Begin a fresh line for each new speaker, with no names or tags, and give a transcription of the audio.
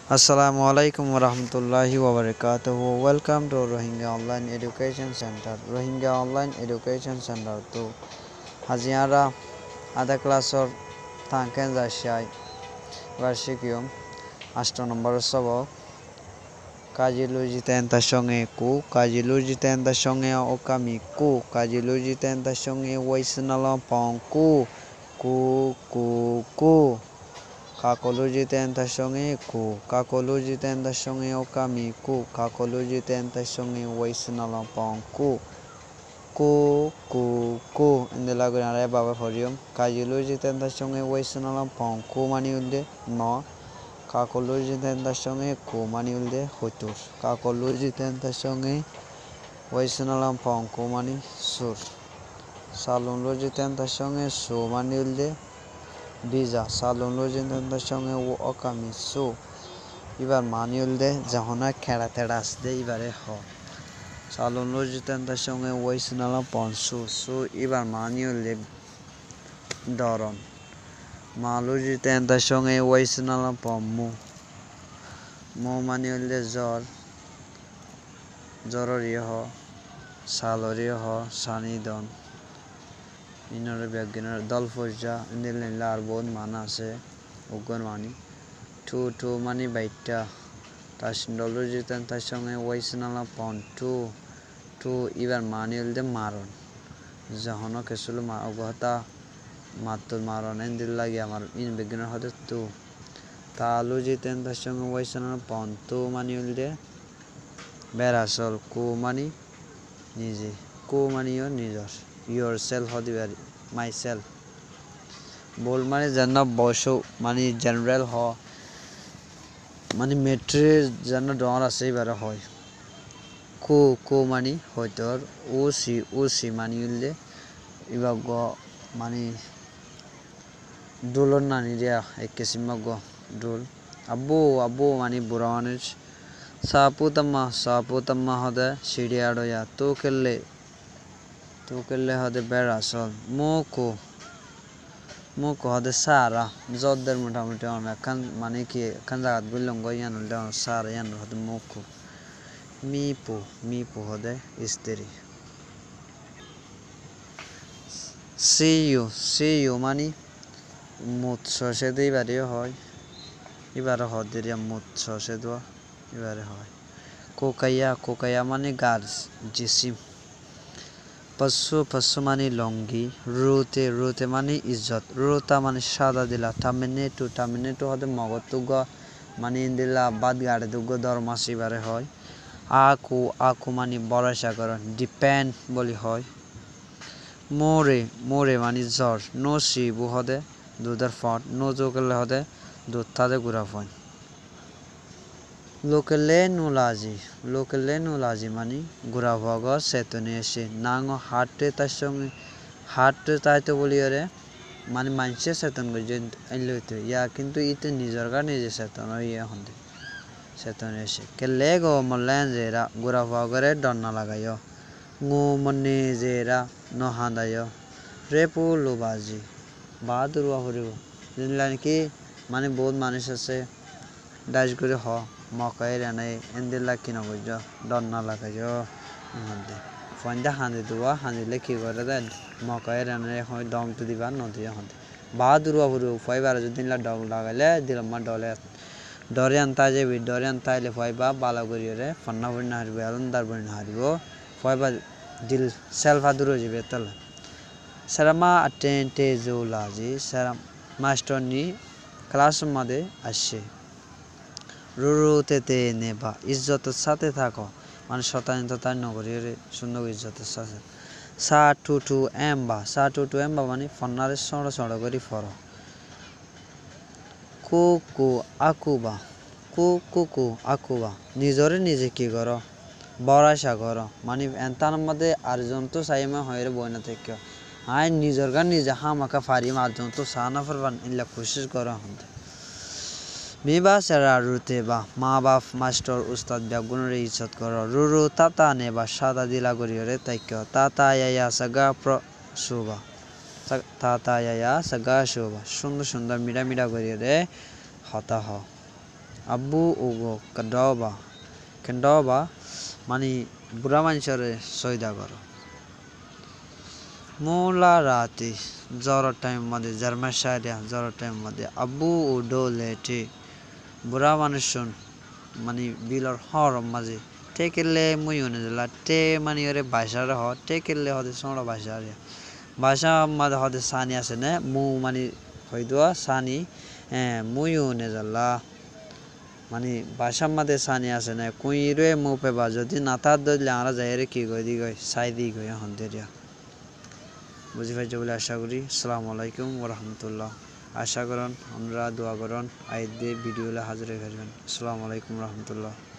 Assalamualaikum warahmatullahi wabarakatuh. Welcome to Rohingya Online Education Center. Rohingya Online Education Center to Haziara ada klasor tangken jashai varshikiyum 8 নম্বর সবক কাজিলু জিতেন তার সঙ্গে কাজিলু জিতেন তার সঙ্গে ওকামি কাজিলু জিতেন তার সঙ্গে ওয়াইসনালম পং কু কু Kakolu jiten ta songe kakolu jiten ta songe okami kakolu jiten ta songe waisnala pong ku inde lagu nare baba horium kajilu jiten ta songe waisnala pong mani ulde no kakolu jiten ta songe mani ulde hotur kakolu jiten ta songe waisnala pong mani sur salun lo jiten ta songe su mani ulde Biza salon lojin সঙ্গে ও অকামি so এবার মানিউল দে যহনা খেড়া তেড়া আসতে এবারে হ salon lojin সঙ্গে ওয়াইসনালা পনসু so এবার মানিউল দে দরন মালুজিতেন সঙ্গে ওয়াইসনালা পমু মো মানিউল দে জররিয় হ সালরিয় হ সানিদন Inner beginner Dolforja and the Larbon Manase Ugon Mani two money baita Tashdologit and Tashong Waisnala Pond two even manual de Maron Zahono Kesuluma Ogota Matul Maron and the Lagamar in beginner had two Talugit and Tashong Waisnala Pond two manual de Berasol Kumani Nizi Kumani or Nizor yourself how the myself bol mane janna bosho mane general ho mane metre janna don ase bara hoy ko mane hoitor o si mane ulde ibago mane dulon nani dia ekesima go dul abbo mane buranes saputama hoda sidiado ya to kelle hade berasol moko hade sara jodder motamoti ona kan mane ki kan jagat bullong go yanul down sara yanul hade moko mipo hade isteri see you mani mut sose dei bare hoy ibare hode ria mut sose do ibare hoy kokaya mani gars jisim पशु मानी लंगी रूते मानी इज्जत रूता मानी सादा दिला टामिनेटो हदे मगतुग मानी इंदिला बाद गाड़े दुग दरमासी बारे होय आकु मानी भरोसा कर डिपेंड बोली होय मोरे मानी जर नो सिबु हदे दुदर फट नो जोकले हदे दुत्तादे गुरा फन lokale nulaji mani gura bhaga setone ese nango hatte taito boli ore mani manche seton go jen ailote ya kintu ite nijor ga nije seton oye honde seton ese kelle go molen jera gura bhaga re donna lagayo ngo mone jera no handayo repu lubaji badurwa horibo jinlan ki mani বহুত মানুষ আছে dice করে হ মকাই রানাই এন্দিলা কিনা গজো দন্না লাগাজো মধ্যে ফন্দা হাঁদি দুয়া হাঁদিলে কি করে দেন মকাই রানাই হয় দম তো দিবা নদী হতে বাহাদুর বাবুরু ফাইবার যদি ডগ লাগাইলে দিলাম ডলে ডরে আনতা যাবি ডরে আনতা আইলে ফাইবা বালা করিয়ে ফন্না বন্যা হারবে আলন্দার বন্যা হারিব ফাইবা দিল সেলফা দূর যাবে তাহলে সারামা আটেন্টে জৌলাজি সারাম মাস্টারনি ক্লাস মধ্যে আসছে রুরুতে নেবা ইজ্জতের সাথে থাকো মানে শতায়নতা নগরীর সুন্দর ইজ্জতের সাথে সা টু এম্বা মানে ফন্নারে সড় করি ফর কু আকুবা নিজরে নিজে কি কর বরাশা কর মানে এন্তার মধ্যে আরজন তো সাইমা হয়ে বইনা থেকে আয় নিজর গান নিজে হামাকা ফারি আরজন তো সানা ফরবান ইল্লা কোশিশ করা হতে Miba sera rute ba ma baf master ustad biagunore izzat koro ruru tata neba sada dila goriore taikyo tata yaya saga pro suba সুন্দর সুন্দর মিডা গরিয়ে হতা হ আব্বু ওগো কেন্ডবা মানে বুড়া মানুষের সয়দা করো মোলা রাতি জ্বরের টাইম মধ্যে জার্মান শায়রিয়া জ্বরের টাইম মধ্যে আব্বু উডো লেটে বুড়া মানুষ মানে বিলর হরম মাঝে টেকেলে মুই উনে দিলা টে মানে ওরে বাসারে হ টেকেলে হদে সোঁড়া বাসারে বাসা মাঝে হদে সানি আছে না মু মানে হয়তো সানি মুই উনে যাল্লা মানে বাসার মাঝে সানি আছে না কুই রে মু পেবা যদি নাতার ধরলে আমরা যাই রে কি গই দি গই সাই দি গই হন্দেরিয়া বুঝি পাইছো বলে আশা করি আসসালামু আলাইকুম ওয়া রাহমাতুল্লাহ আশা করুন আমরা দোয়া করুন আইদে ভিডিওলে হাজির হয়ে আসবেন আসসালামু আলাইকুম ওয়া রাহমাতুল্লাহ